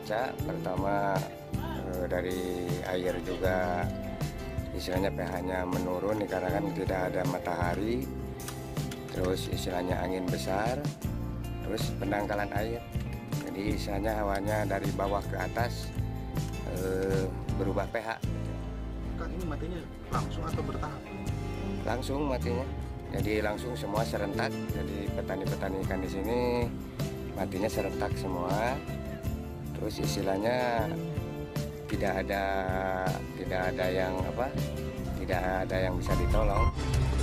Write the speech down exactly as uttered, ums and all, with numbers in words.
cuaca, pertama eh, dari air juga istilahnya pH-nya menurun karena kan tidak ada matahari, terus istilahnya angin besar, terus pendangkalan air. Jadi istilahnya hawanya dari bawah ke atas eh, berubah pH. Kang, ini matinya langsung atau bertahap? Langsung matinya. Jadi langsung semua serentak. Jadi petani-petani ikan di sini matinya serentak semua. Terus istilahnya tidak ada tidak ada yang apa? Tidak ada yang bisa ditolong.